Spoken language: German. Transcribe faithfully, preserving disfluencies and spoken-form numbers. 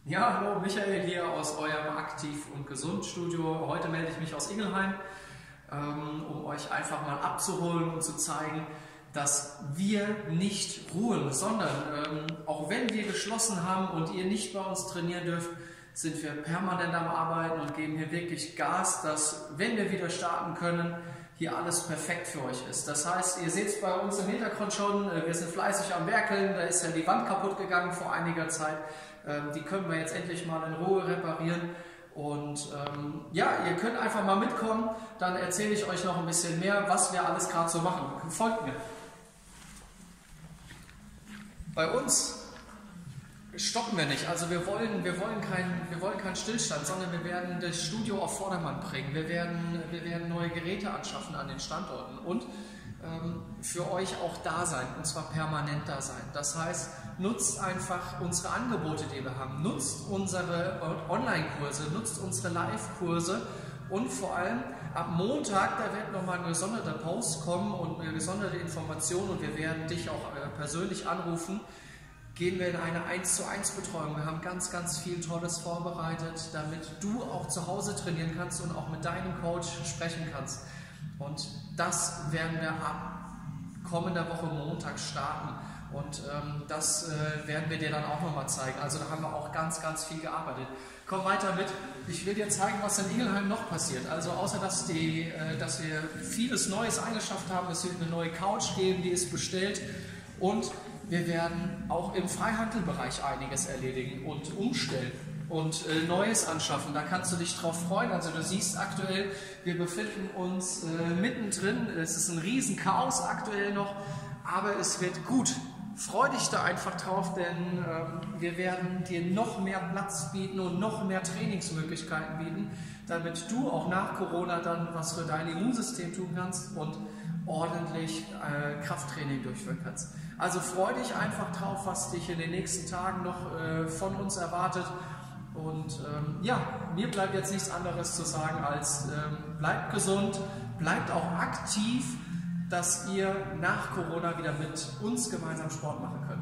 Ja, hallo, Michael hier aus eurem Aktiv- und Gesund-Studio. Heute melde ich mich aus Ingelheim, ähm, um euch einfach mal abzuholen und zu zeigen, dass wir nicht ruhen, sondern ähm, auch wenn wir geschlossen haben und ihr nicht bei uns trainieren dürft, sind wir permanent am Arbeiten und geben hier wirklich Gas, dass, wenn wir wieder starten können, hier alles perfekt für euch ist. Das heißt, ihr seht es bei uns im Hintergrund schon, wir sind fleißig am Werkeln, da ist ja die Wand kaputt gegangen vor einiger Zeit. Die können wir jetzt endlich mal in Ruhe reparieren. Und ähm, ja, ihr könnt einfach mal mitkommen, dann erzähle ich euch noch ein bisschen mehr, was wir alles gerade so machen. Folgt mir. Bei uns stoppen wir nicht, also wir wollen, wir wollen keinen wir wollen keinen Stillstand, sondern wir werden das Studio auf Vordermann bringen. Wir werden, wir werden neue Geräte anschaffen an den Standorten und ähm, für euch auch da sein, und zwar permanent da sein. Das heißt, nutzt einfach unsere Angebote, die wir haben, nutzt unsere Online-Kurse, nutzt unsere Live-Kurse und vor allem ab Montag, da wird nochmal ein gesonderter Post kommen und eine gesonderte Information und wir werden dich auch persönlich anrufen. Gehen wir in eine eins zu eins Betreuung. Wir haben ganz, ganz viel Tolles vorbereitet, damit du auch zu Hause trainieren kannst und auch mit deinem Coach sprechen kannst. Und das werden wir ab kommender Woche Montag starten. Und ähm, das äh, werden wir dir dann auch nochmal zeigen. Also da haben wir auch ganz, ganz viel gearbeitet. Komm weiter mit. Ich will dir zeigen, was in Ingelheim noch passiert. Also außer, dass, die, äh, dass wir vieles Neues eingeschafft haben, es wird eine neue Couch geben, die ist bestellt. Und wir werden auch im Freihandelbereich einiges erledigen und umstellen und äh, Neues anschaffen. Da kannst du dich drauf freuen. Also du siehst aktuell, wir befinden uns äh, mittendrin. Es ist ein riesen Chaos aktuell noch, aber es wird gut. Freu dich da einfach drauf, denn äh, wir werden dir noch mehr Platz bieten und noch mehr Trainingsmöglichkeiten bieten, damit du auch nach Corona dann was für dein Immunsystem tun kannst und ordentlich äh, Krafttraining durchführen kannst. Also freu dich einfach drauf, was dich in den nächsten Tagen noch äh, von uns erwartet. Und ähm, ja, mir bleibt jetzt nichts anderes zu sagen als ähm, bleibt gesund, bleibt auch aktiv, dass ihr nach Corona wieder mit uns gemeinsam Sport machen könnt.